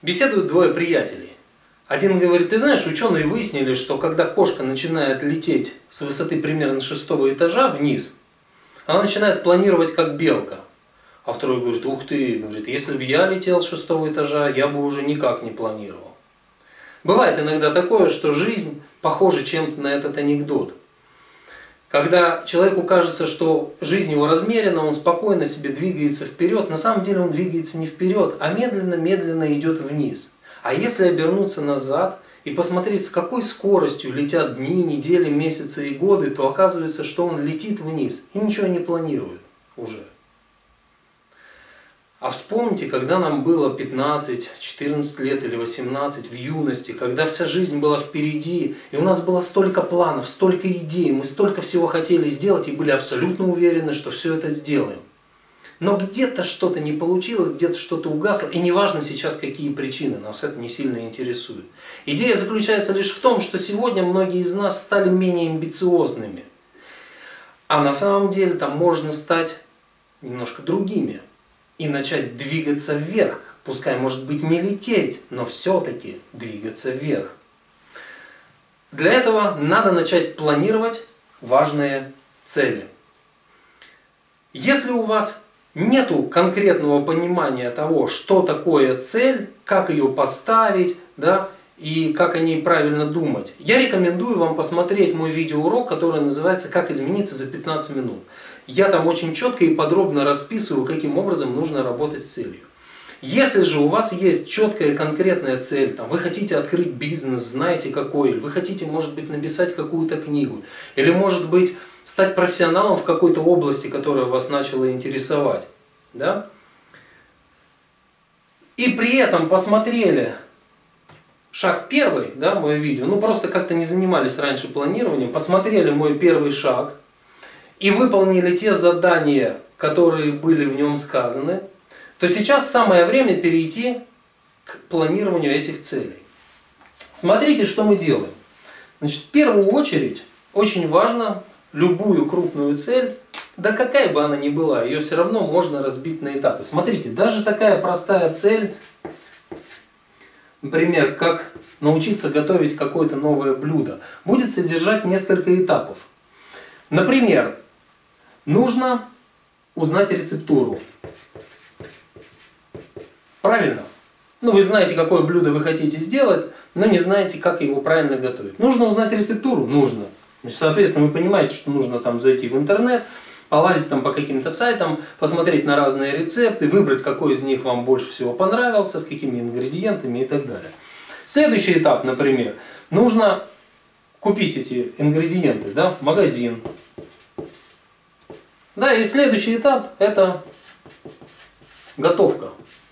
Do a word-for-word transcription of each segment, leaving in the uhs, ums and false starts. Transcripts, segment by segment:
Беседуют двое приятелей. Один говорит: ты знаешь, ученые выяснили, что когда кошка начинает лететь с высоты примерно шестого этажа вниз, она начинает планировать как белка. А второй говорит: ух ты, говорит, если бы я летел с шестого этажа, я бы уже никак не планировал. Бывает иногда такое, что жизнь похожа чем-то на этот анекдот. Когда человеку кажется, что жизнь его размерена, он спокойно себе двигается вперед, на самом деле он двигается не вперед, а медленно-медленно идет вниз. А если обернуться назад и посмотреть, с какой скоростью летят дни, недели, месяцы и годы, то оказывается, что он летит вниз и ничего не планирует уже. А вспомните, когда нам было пятнадцать, четырнадцать лет или восемнадцать в юности, когда вся жизнь была впереди, и у нас было столько планов, столько идей, мы столько всего хотели сделать и были абсолютно уверены, что все это сделаем. Но где-то что-то не получилось, где-то что-то угасло, и неважно сейчас какие причины, нас это не сильно интересует. Идея заключается лишь в том, что сегодня многие из нас стали менее амбициозными. А на самом деле там можно стать немножко другими. И начать двигаться вверх. Пускай, может быть, не лететь, но все-таки двигаться вверх. Для этого надо начать планировать важные цели. Если у вас нету конкретного понимания того, что такое цель, как ее поставить, да, и как о ней правильно думать, я рекомендую вам посмотреть мой видеоурок, который называется «Как измениться за пятнадцать минут». Я там очень четко и подробно расписываю, каким образом нужно работать с целью. Если же у вас есть четкая конкретная цель, там, вы хотите открыть бизнес, знаете какой, или вы хотите, может быть, написать какую-то книгу, или, может быть, стать профессионалом в какой-то области, которая вас начала интересовать, да? И при этом посмотрели шаг первый, да, мое видео, ну просто как-то не занимались раньше планированием, посмотрели мой первый шаг, и выполнили те задания, которые были в нем сказаны, то сейчас самое время перейти к планированию этих целей. Смотрите, что мы делаем. Значит, в первую очередь очень важно любую крупную цель, да какая бы она ни была, ее все равно можно разбить на этапы. Смотрите, даже такая простая цель, например, как научиться готовить какое-то новое блюдо, будет содержать несколько этапов. Например, нужно узнать рецептуру. Правильно? Ну, вы знаете, какое блюдо вы хотите сделать, но не знаете, как его правильно готовить. Нужно узнать рецептуру? Нужно. Значит, соответственно, вы понимаете, что нужно там зайти в интернет, полазить там по каким-то сайтам, посмотреть на разные рецепты, выбрать, какой из них вам больше всего понравился, с какими ингредиентами и так далее. Следующий этап, например, нужно купить эти ингредиенты, да, в магазин. Да, и следующий этап – это готовка.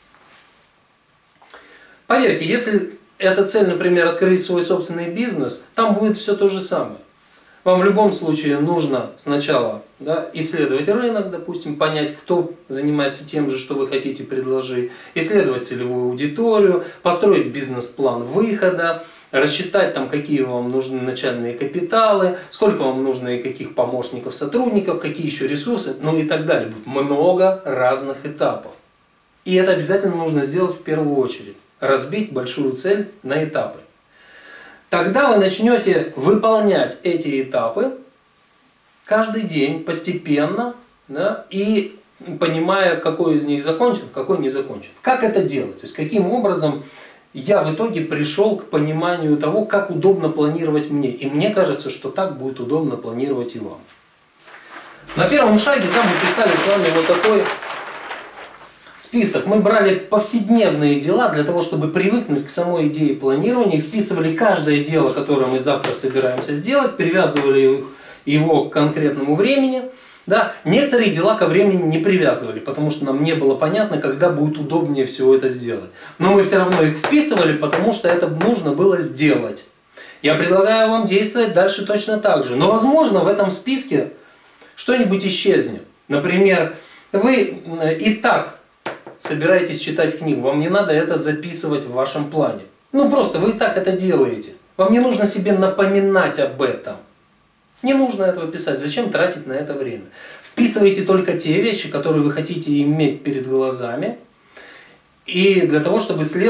Поверьте, если эта цель, например, открыть свой собственный бизнес, там будет все то же самое. Вам в любом случае нужно сначала, да, исследовать рынок, допустим, понять, кто занимается тем же, что вы хотите предложить, исследовать целевую аудиторию, построить бизнес-план выхода, рассчитать, там, какие вам нужны начальные капиталы, сколько вам нужно и каких помощников, сотрудников, какие еще ресурсы, ну и так далее. Будет много разных этапов. И это обязательно нужно сделать в первую очередь. Разбить большую цель на этапы. Тогда вы начнете выполнять эти этапы каждый день, постепенно, да, и понимая, какой из них закончен, какой не закончен. Как это делать? То есть, каким образом я в итоге пришел к пониманию того, как удобно планировать мне. И мне кажется, что так будет удобно планировать и вам. На первом шаге там мы писали с вами вот такой список. Мы брали повседневные дела для того, чтобы привыкнуть к самой идее планирования, вписывали каждое дело, которое мы завтра собираемся сделать, привязывали его к конкретному времени. Да? Некоторые дела ко времени не привязывали, потому что нам не было понятно, когда будет удобнее всего это сделать. Но мы все равно их вписывали, потому что это нужно было сделать. Я предлагаю вам действовать дальше точно так же. Но возможно в этом списке что-нибудь исчезнет. Например, вы и так собираетесь читать книгу, вам не надо это записывать в вашем плане. Ну просто вы и так это делаете. Вам не нужно себе напоминать об этом. Не нужно этого писать. Зачем тратить на это время? Вписывайте только те вещи, которые вы хотите иметь перед глазами. И для того, чтобы следовать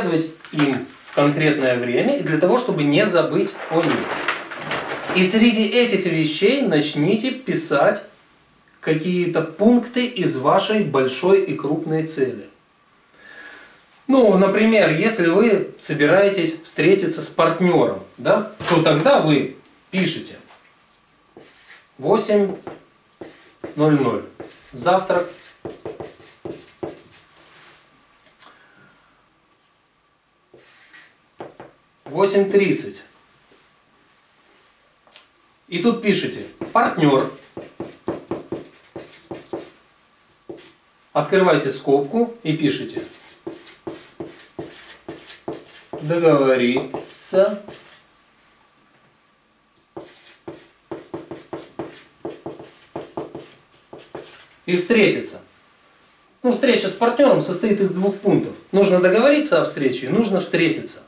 им в конкретное время и для того, чтобы не забыть о них. И среди этих вещей начните писать какие-то пункты из вашей большой и крупной цели. Ну, например, если вы собираетесь встретиться с партнером, да, то тогда вы пишете восемь ноль ноль. Завтрак. восемь тридцать. И тут пишите партнер. Открывайте скобку и пишите договориться и встретиться. Ну, встреча с партнером состоит из двух пунктов. Нужно договориться о встрече и нужно встретиться.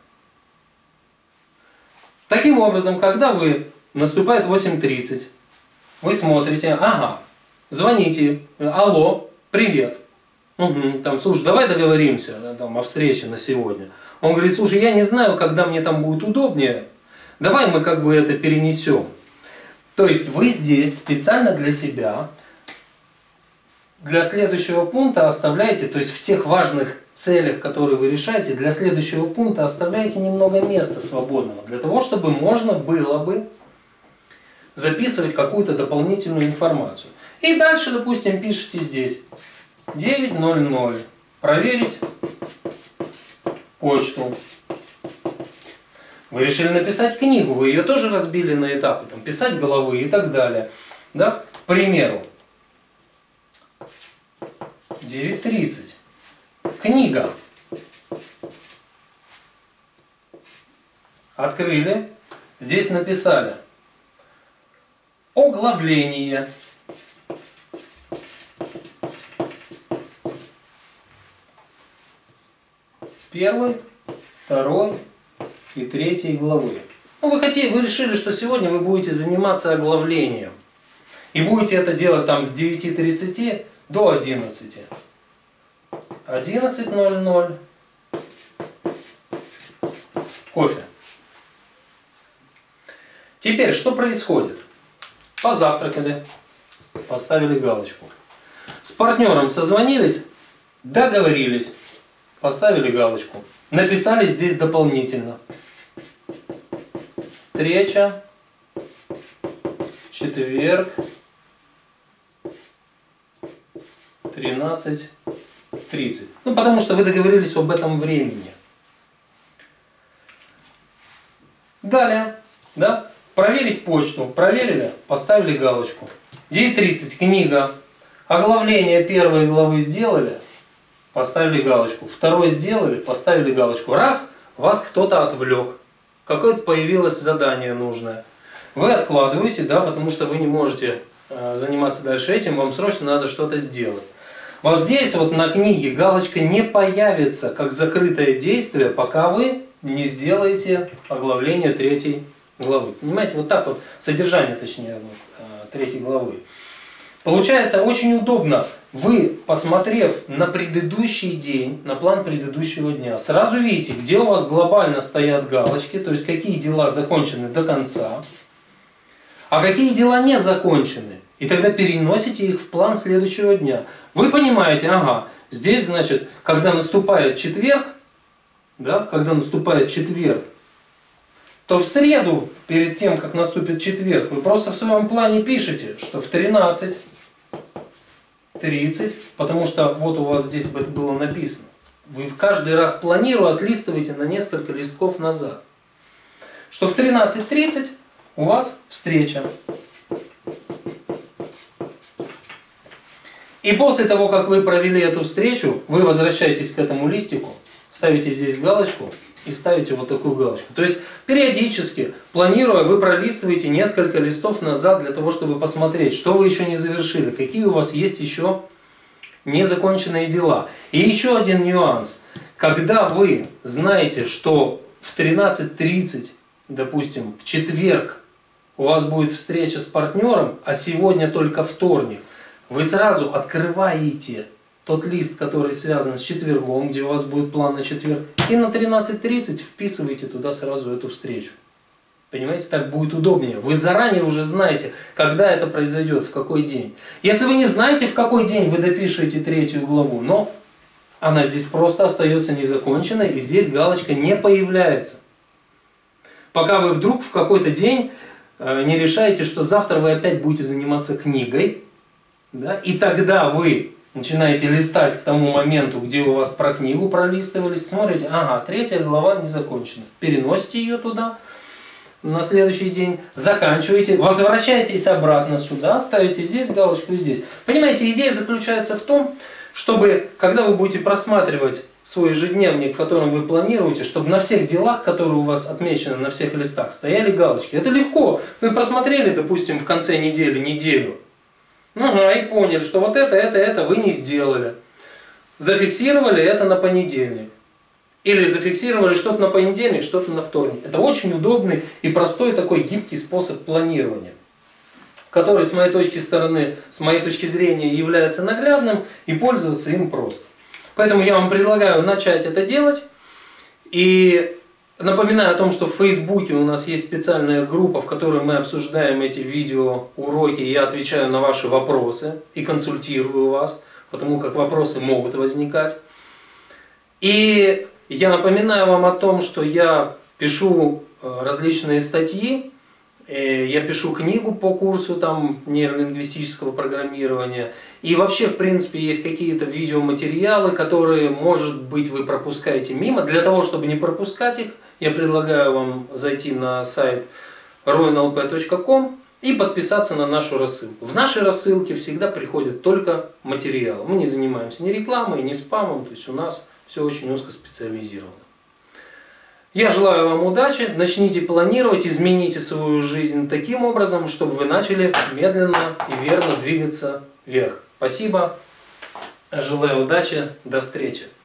Таким образом, когда вы наступает восемь тридцать, вы смотрите, ага, звоните, алло, привет. Угу, там, слушай, давай договоримся там, о встрече на сегодня. Он говорит, слушай, я не знаю, когда мне там будет удобнее, давай мы как бы это перенесем. То есть вы здесь специально для себя, для следующего пункта оставляете, то есть в тех важных целях, которые вы решаете, для следующего пункта оставляете немного места свободного, для того, чтобы можно было бы записывать какую-то дополнительную информацию. И дальше, допустим, пишите здесь девять ноль ноль. Проверить почту. Вы решили написать книгу, вы ее тоже разбили на этапы, там, писать головы и так далее. Да? К примеру, девять тридцать. Книга. Открыли. Здесь написали оглавление. Первой, второй и третьей главы. Ну, вы хотите, вы решили, что сегодня вы будете заниматься оглавлением. И будете это делать там с девяти тридцати до одиннадцати. одиннадцать ноль ноль. Кофе. Теперь, что происходит? Позавтракали, поставили галочку. С партнером созвонились, договорились, поставили галочку. Написали здесь дополнительно. Встреча, четверг, тринадцать тридцать. Ну, потому что вы договорились об этом времени. Далее, да, проверить почту. Проверили, поставили галочку. девять тридцать, книга. Оглавление первой главы сделали, поставили галочку. Второй сделали, поставили галочку. Раз, вас кто-то отвлек. Какое-то появилось задание нужное. Вы откладываете, да, потому что вы не можете э, заниматься дальше этим, вам срочно надо что-то сделать. Вот здесь вот на книге галочка не появится как закрытое действие, пока вы не сделаете оглавление третьей главы. Понимаете, вот так вот, содержание, точнее, вот, третьей главы. Получается очень удобно. Вы, посмотрев на предыдущий день, на план предыдущего дня, сразу видите, где у вас глобально стоят галочки, то есть какие дела закончены до конца, а какие дела не закончены. И тогда переносите их в план следующего дня. Вы понимаете, ага, здесь, значит, когда наступает четверг, да, когда наступает четверг, то в среду, перед тем, как наступит четверг, вы просто в своем плане пишете, что в тринадцать тридцать, потому что вот у вас здесь было написано. Вы каждый раз планируя отлистываете на несколько листков назад. Что в тринадцать тридцать у вас встреча. И после того, как вы провели эту встречу, вы возвращаетесь к этому листику, ставите здесь галочку и ставите вот такую галочку. То есть периодически, планируя, вы пролистываете несколько листов назад для того, чтобы посмотреть, что вы еще не завершили, какие у вас есть еще незаконченные дела. И еще один нюанс. Когда вы знаете, что в тринадцать тридцать, допустим, в четверг у вас будет встреча с партнером, а сегодня только вторник, вы сразу открываете тот лист, который связан с четвергом, где у вас будет план на четверг, и на тринадцать тридцать вписывайте туда сразу эту встречу. Понимаете, так будет удобнее. Вы заранее уже знаете, когда это произойдет, в какой день. Если вы не знаете, в какой день вы допишете третью главу, но она здесь просто остается незаконченной, и здесь галочка не появляется. Пока вы вдруг в какой-то день не решаете, что завтра вы опять будете заниматься книгой, да, и тогда вы начинаете листать к тому моменту, где у вас про книгу пролистывались, смотрите, ага, третья глава не закончена. Переносите ее туда на следующий день, заканчиваете, возвращаетесь обратно сюда, ставите здесь галочку и здесь. Понимаете, идея заключается в том, чтобы, когда вы будете просматривать свой ежедневник, в котором вы планируете, чтобы на всех делах, которые у вас отмечены на всех листах, стояли галочки. Это легко. Вы просмотрели, допустим, в конце недели, неделю. Ага, и поняли, что вот это, это, это вы не сделали. Зафиксировали это на понедельник. Или зафиксировали что-то на понедельник, что-то на вторник. Это очень удобный и простой такой гибкий способ планирования, который с моей точки стороны, с моей точки зрения является наглядным, и пользоваться им просто. Поэтому я вам предлагаю начать это делать. И напоминаю о том, что в Фейсбуке у нас есть специальная группа, в которой мы обсуждаем эти видеоуроки, и я отвечаю на ваши вопросы и консультирую вас, потому как вопросы могут возникать. И я напоминаю вам о том, что я пишу различные статьи, я пишу книгу по курсу там, нейролингвистического программирования. И вообще, в принципе, есть какие-то видеоматериалы, которые, может быть, вы пропускаете мимо. Для того, чтобы не пропускать их, я предлагаю вам зайти на сайт ро эн эл пэ точка ком и подписаться на нашу рассылку. В нашей рассылке всегда приходят только материалы. Мы не занимаемся ни рекламой, ни спамом, то есть у нас все очень узкоспециализировано. Я желаю вам удачи, начните планировать, измените свою жизнь таким образом, чтобы вы начали медленно и верно двигаться вверх. Спасибо, желаю удачи, до встречи.